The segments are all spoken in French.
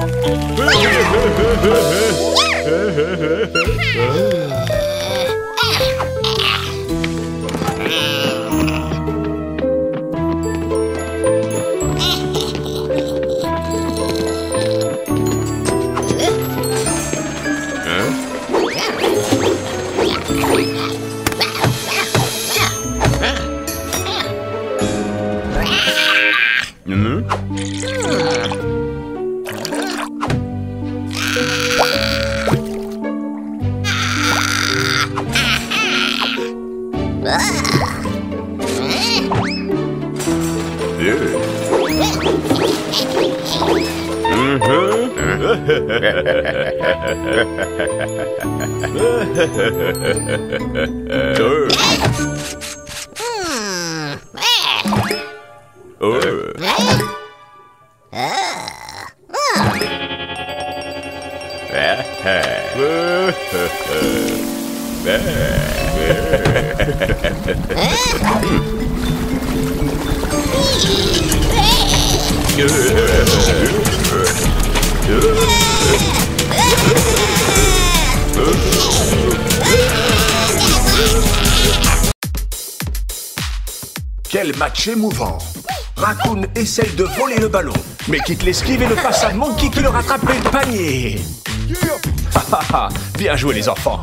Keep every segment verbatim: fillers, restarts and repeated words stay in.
Quel match émouvant! Raccoon essaye de voler le ballon, mais quitte l'esquive et le passe à Monkey qui le rattrape et le panier. Ah, ah, ah. Bien joué les enfants.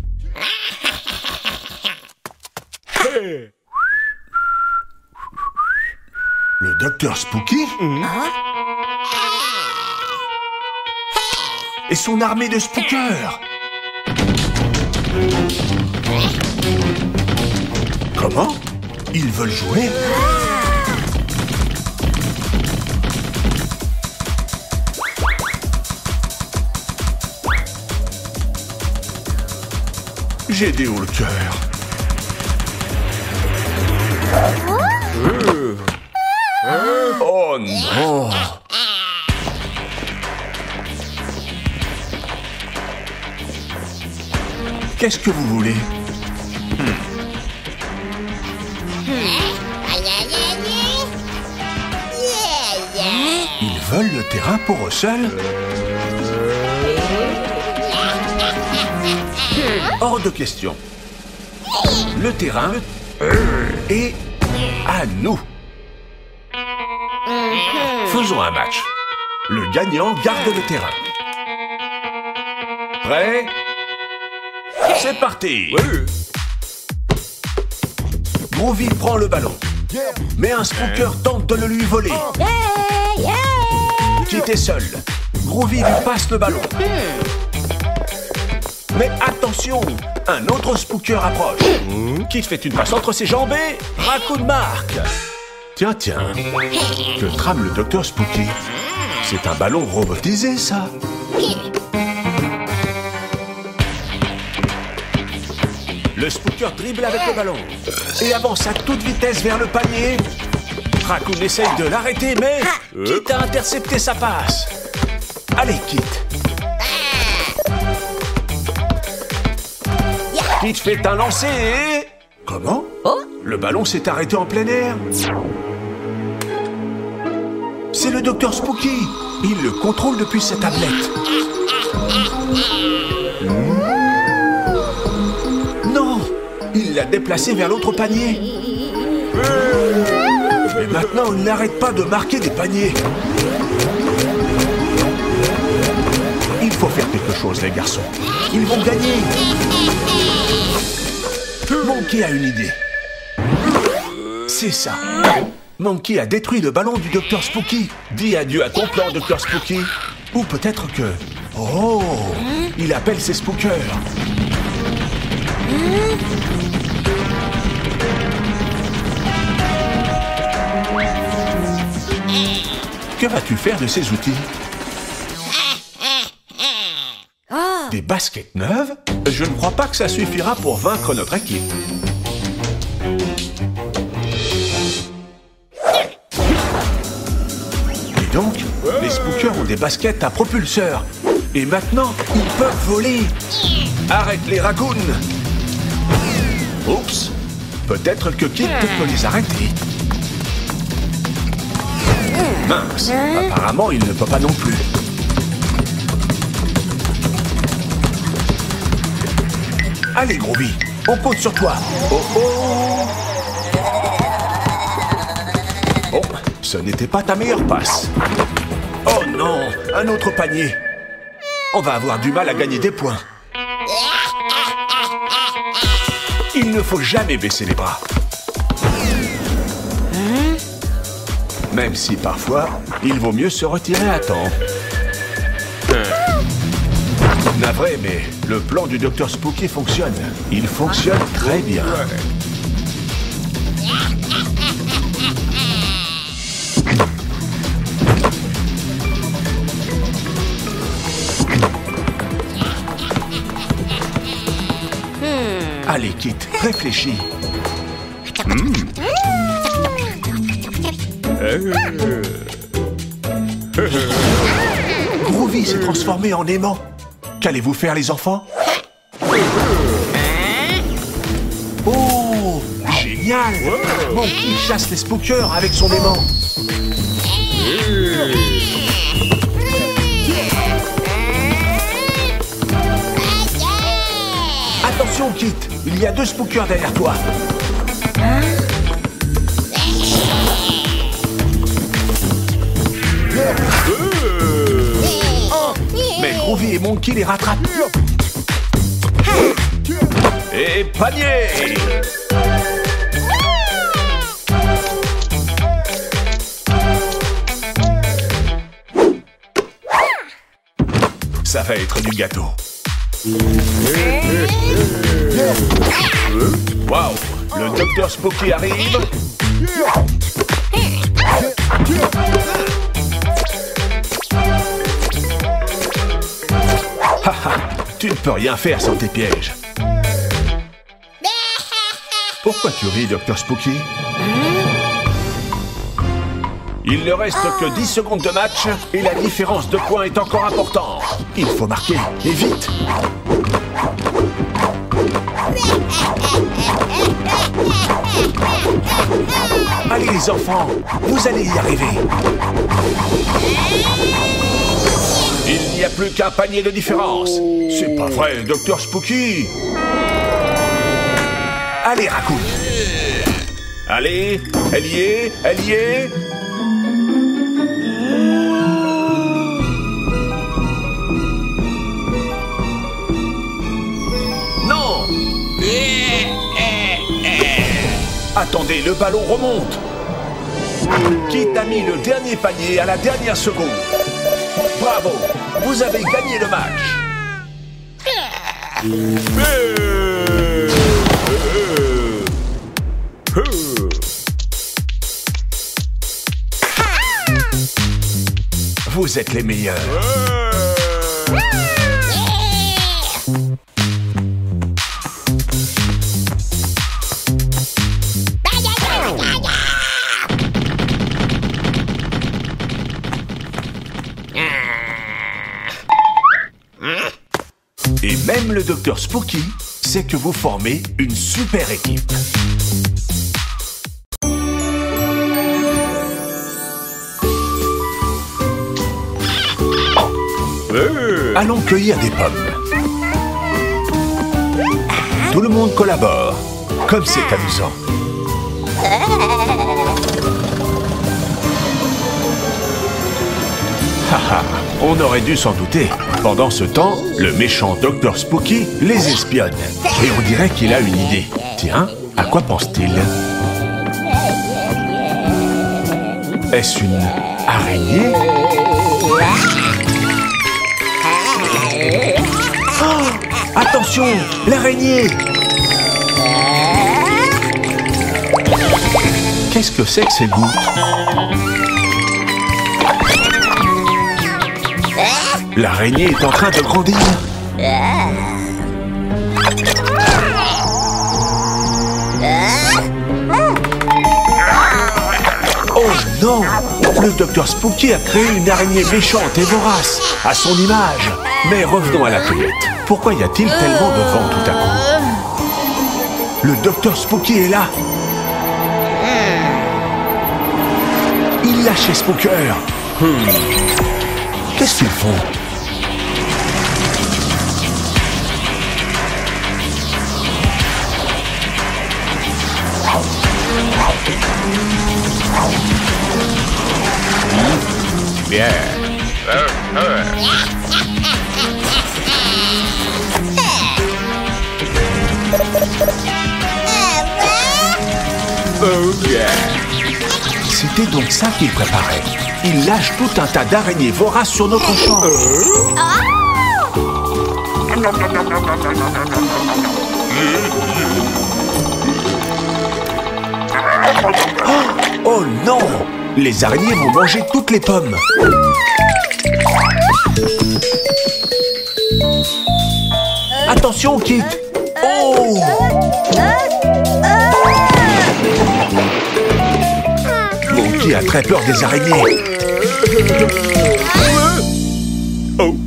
Le docteur Spooky mmh. et son armée de spookers. Comment? Ils veulent jouer? J'ai des hauts le cœur. Euh. Euh. Oh non! Qu'est-ce que vous voulez? hmm. Ils veulent le terrain pour eux seuls? Hors de question. Le terrain est à nous. Faisons un match. Le gagnant garde le terrain. Prêt? C'est parti. Groovy prend le ballon. Mais un spooker tente de le lui voler. Kit est seul. Groovy lui passe le ballon. Mais attention, un autre spooker approche. Kit fait une passe entre ses jambes et Raccoon marque. Tiens, tiens, que trame le docteur Spooky? C'est un ballon robotisé, ça. Le spooker dribble avec le ballon et avance à toute vitesse vers le panier. Raccoon essaye de l'arrêter, mais Kit a intercepté sa passe. Allez, Kit. Kit fait un lancer et... Comment? Oh? Le ballon s'est arrêté en plein air. C'est le docteur Spooky. Il le contrôle depuis sa tablette. Mmh. Non! Il l'a déplacé vers l'autre panier. Mais maintenant, il n'arrête pas de marquer des paniers. Il faut faire quelque chose, les garçons. Ils vont gagner. Monkey a une idée. C'est ça. Monkey a détruit le ballon du docteur Spooky. Dis adieu à ton plan, docteur Spooky. Ou peut-être que... Oh! Il appelle ses spookers. Que vas-tu faire de ces outils? Des baskets neuves? Je ne crois pas que ça suffira pour vaincre notre équipe. Et donc, les spookers ont des baskets à propulseur. Et maintenant, ils peuvent voler. Arrête les Raccoons. Oups. Peut-être que Kit peut les arrêter. Mince. Apparemment, il ne peut pas non plus. Allez, Groovy, on compte sur toi. Oh, oh. Oh, ce n'était pas ta meilleure passe. Oh non, un autre panier. On va avoir du mal à gagner des points. Il ne faut jamais baisser les bras. Même si parfois, il vaut mieux se retirer à temps. Navré, mais le plan du docteur Spooky fonctionne. Il fonctionne très bien. Allez, Kit, réfléchis. Mmh. Groovy s'est transformé en aimant. Qu'allez-vous faire, les enfants? Oh, génial! Monkey chasse les spookers avec son aimant. Attention, Kit, il y a deux spookers derrière toi. Mais Groovy et Monkey les rattrapent. Et panier! Ça va être du gâteau. Waouh! Le docteur Spooky arrive. Haha, tu ne peux rien faire sans tes pièges. Pourquoi tu ris, docteur Spooky? Il ne reste que dix secondes de match et la différence de points est encore importante. Il faut marquer, et vite. Allez les enfants, vous allez y arriver. Il n'y a plus qu'un panier de différence. C'est pas vrai, docteur Spooky. Allez, Raccoon. Allez, elle y est, elle y est. Non. Attendez, le ballon remonte. Kit a mis le dernier panier à la dernière seconde. Bravo, vous avez gagné le match. Vous êtes les meilleurs. Et même le docteur Spooky sait que vous formez une super équipe. Allons cueillir des pommes. Tout le monde collabore. Comme c'est amusant. Haha, on aurait dû s'en douter. Pendant ce temps, le méchant docteur Spooky les espionne. Et on dirait qu'il a une idée. Tiens, à quoi pense-t-il? Est-ce une araignée? Oh, attention, l'araignée! Qu'est-ce que c'est que ces gouttes? L'araignée est en train de grandir. Oh non! Le docteur Spooky a créé une araignée méchante et vorace, à son image. Mais revenons à la cueillette. Pourquoi y a-t-il tellement de vent tout à coup? Le docteur Spooky est là. Il lâche les spookers. Hmm. Qu'est-ce qu'ils font? Bien. Oh yeah. C'était donc ça qu'il préparait. Il lâche tout un tas d'araignées voraces sur notre champ. Oh non! Les araignées vont manger toutes les pommes. Attention, Kit! Oh! Monkey a très peur des araignées. Oh!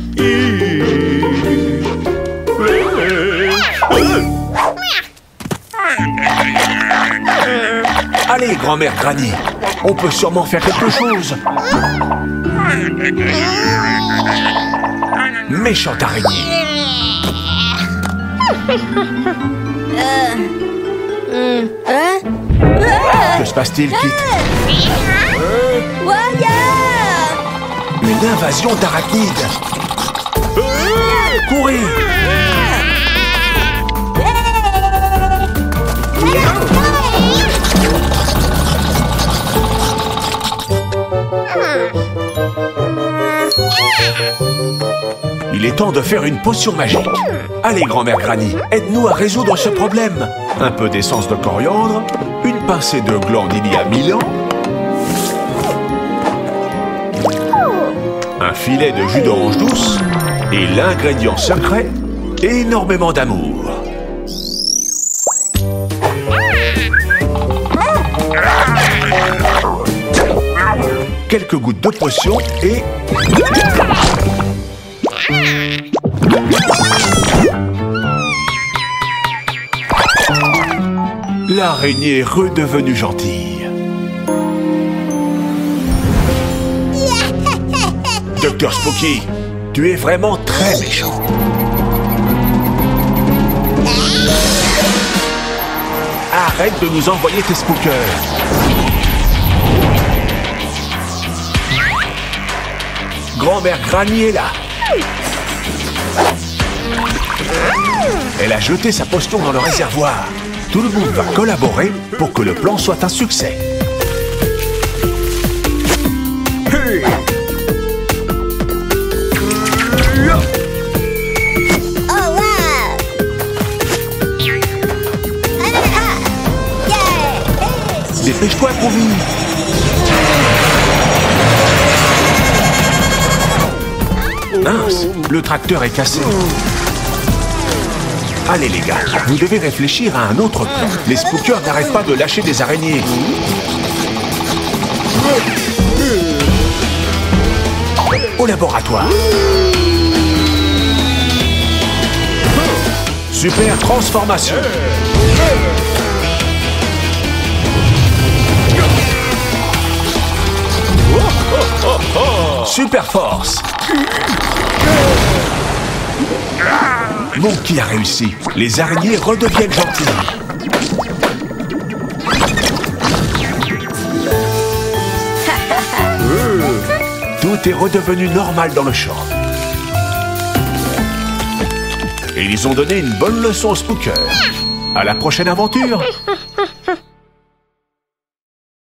Allez, grand-mère Granny, on peut sûrement faire quelque chose. Méchante araignée. Que se passe-t-il, Kit? Une invasion d'arachnides. Courez! Il est temps de faire une potion magique. Allez, grand-mère Granny, aide-nous à résoudre ce problème. Un peu d'essence de coriandre, une pincée de gland d'il y a mille ans, un filet de jus d'orange douce et l'ingrédient secret, énormément d'amour. Quelques gouttes de potion et... L'araignée est redevenue gentille. Docteur Spooky, tu es vraiment très méchant. Arrête de nous envoyer tes spookers. Grand-mère Granny est là. Elle a jeté sa potion dans le réservoir. Tout le monde va collaborer pour que le plan soit un succès. Hey! Oh wow! Dépêche-toi, Groovy. Mince, le tracteur est cassé. Allez les gars, vous devez réfléchir à un autre plan. Les spookers n'arrêtent pas de lâcher des araignées. Au laboratoire. Super transformation. Super force. Monkey a réussi. Les araignées redeviennent gentilles. Tout est redevenu normal dans le champ. Et ils ont donné une bonne leçon aux spookers. À la prochaine aventure.